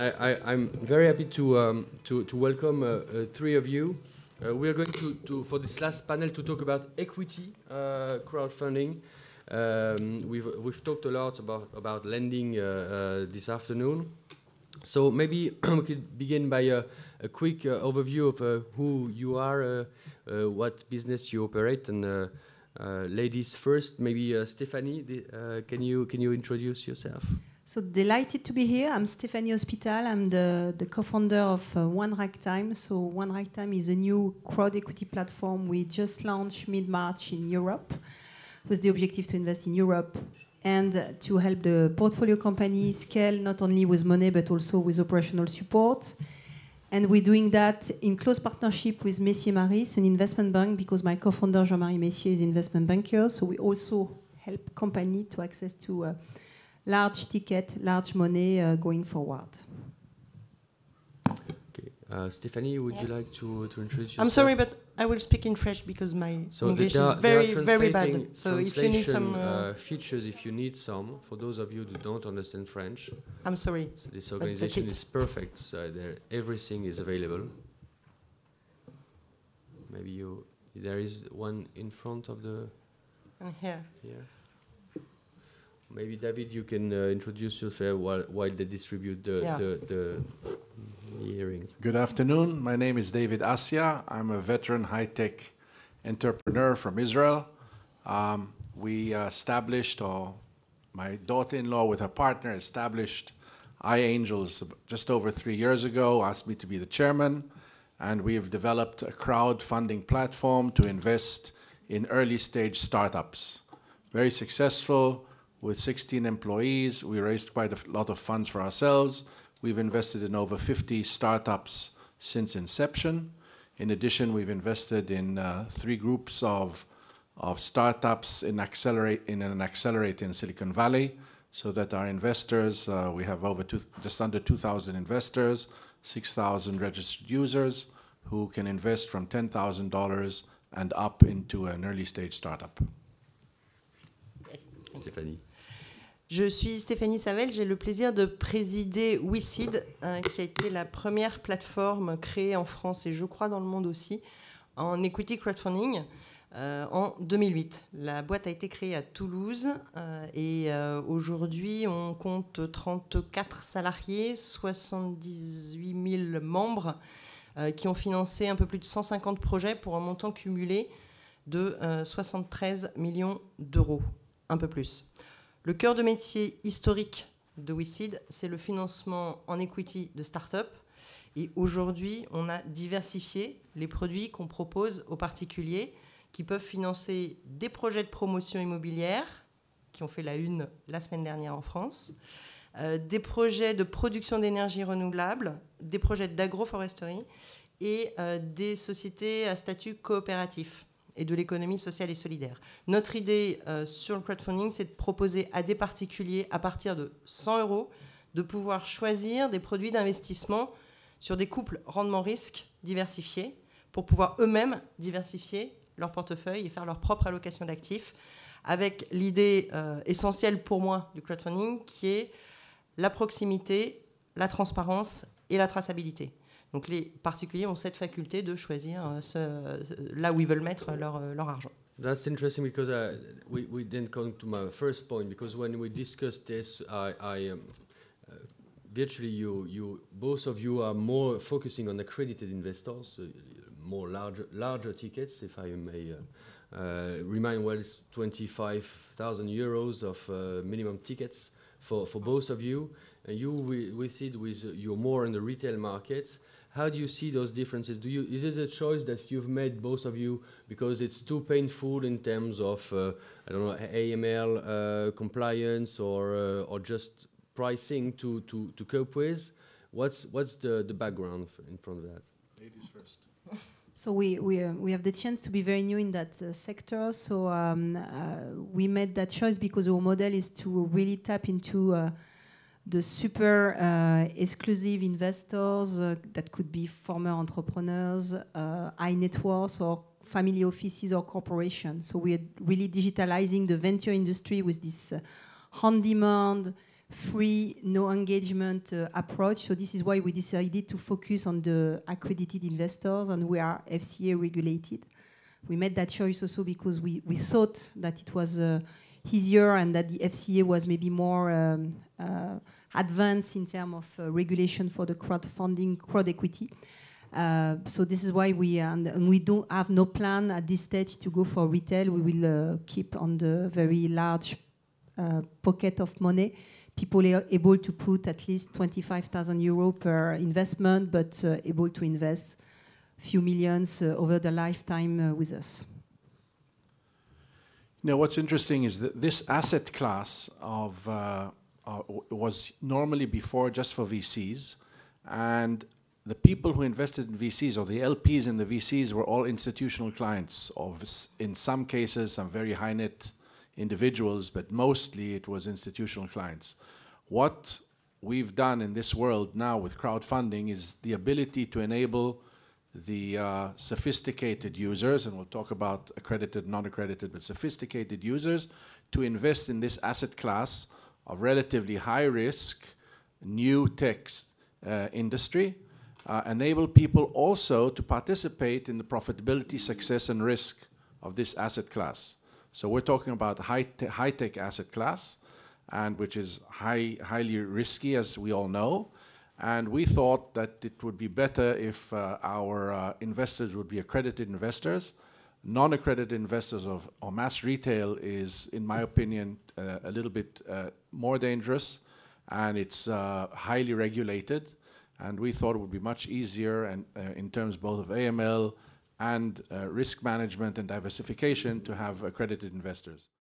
I'm very happy to welcome three of you. We are going to for this last panel to talk about equity crowdfunding. We've talked a lot about lending this afternoon. So maybe we could begin by a quick overview of who you are, what business you operate, and ladies first. Maybe Stéphanie, can you introduce yourself? So delighted to be here. I'm Stéphanie Hospital. I'm the co-founder of One Ragtime. So One Ragtime is a new crowd equity platform we just launched mid-March in Europe, with the objective to invest in Europe and to help the portfolio companies scale not only with money but also with operational support. And we're doing that in close partnership with Messier Maris, an investment bank, because my co-founder Jean-Marie Messier is an investment banker. So we also help companies to access to large ticket, large money going forward. Okay. Stéphanie, would you like to introduce yourself? I'm sorry, but I will speak in French because my English is very bad. So if you need some features, if you need some, for those of you who don't understand French, I'm sorry. So this organization is perfect. So everything is available. Maybe there is one in front of the. And here. Maybe David, you can introduce yourself while they distribute the hearings. Good afternoon. My name is David Assia. I'm a veteran high-tech entrepreneur from Israel. We established, or my daughter-in-law with her partner established iAngels just over 3 years ago, asked me to be the chairman, and we have developed a crowdfunding platform to invest in early-stage startups. Very successful. With 16 employees, we raised quite a lot of funds for ourselves. We've invested in over 50 startups since inception. In addition, we've invested in 3 groups of startups in an accelerator in Silicon Valley, so that our investors, we have just under 2,000 investors, 6,000 registered users who can invest from $10,000 and up into an early stage startup. Yes. Stéphanie. Je suis Stéphanie Savel, j'ai le plaisir de présider WeSeed, qui a été la première plateforme créée en France et je crois dans le monde aussi, en equity crowdfunding en 2008. La boîte a été créée à Toulouse et aujourd'hui on compte 34 salariés, 78 000 membres qui ont financé un peu plus de 150 projets pour un montant cumulé de 73 millions d'euros, un peu plus. Le cœur de métier historique de WeSeed, c'est le financement en equity de start-up. Et aujourd'hui, on a diversifié les produits qu'on propose aux particuliers qui peuvent financer des projets de promotion immobilière, qui ont fait la une la semaine dernière en France, des projets de production d'énergie renouvelable, des projets d'agroforesterie et des sociétés à statut coopératif et de l'économie sociale et solidaire. Notre idée sur le crowdfunding, c'est de proposer à des particuliers, à partir de 100 €, de pouvoir choisir des produits d'investissement sur des couples rendement-risque diversifiés pour pouvoir eux-mêmes diversifier leur portefeuille et faire leur propre allocation d'actifs, avec l'idée essentielle pour moi du crowdfunding, qui est la proximité, la transparence et la traçabilité. Donc les particuliers ont cette faculté de choisir là où ils veulent mettre leur argent. That's interesting because we didn't come to my first point, because when we discussed this, virtually you both of you are more focusing on accredited investors, more larger tickets, if I may remind. Well, it's 25,000 euros of minimum tickets for both of you, and you with it you're more in the retail markets. How do you see those differences? Is it a choice that you've made, both of you, because it's too painful in terms of I don't know, AML compliance or just pricing to cope with? What's the background in front of that? Ladies first. So we have the chance to be very new in that sector. So we made that choice because our model is to really tap into the super exclusive investors that could be former entrepreneurs, high net worth, or family offices or corporations. So we are really digitalizing the venture industry with this on-demand, free, no engagement approach. So this is why we decided to focus on the accredited investors, and we are FCA regulated. We made that choice also because we thought that it was easier and that the FCA was maybe more advanced in terms of regulation for the crowdfunding, crowd equity. So this is why we don't have no plan at this stage to go for retail. We will keep on the very large pocket of money. People are able to put at least 25,000 euros per investment, but able to invest few millions over the lifetime with us. Now, what's interesting is that this asset class was normally before just for VCs, and the people who invested in VCs, or the LPs in the VCs, were all institutional clients of, in some cases, some very high net individuals, but mostly it was institutional clients. What we've done in this world now with crowdfunding is the ability to enable the sophisticated users, and we'll talk about accredited, non-accredited, but sophisticated users, to invest in this asset class of relatively high risk, new tech industry, enable people also to participate in the profitability, success, and risk of this asset class. So we're talking about high-tech asset class, and which is highly risky, as we all know. And we thought that it would be better if our investors would be accredited investors. Non-accredited investors or mass retail is, in my opinion, a little bit more dangerous, and it's highly regulated. And we thought it would be much easier, and in terms both of AML and risk management and diversification, to have accredited investors.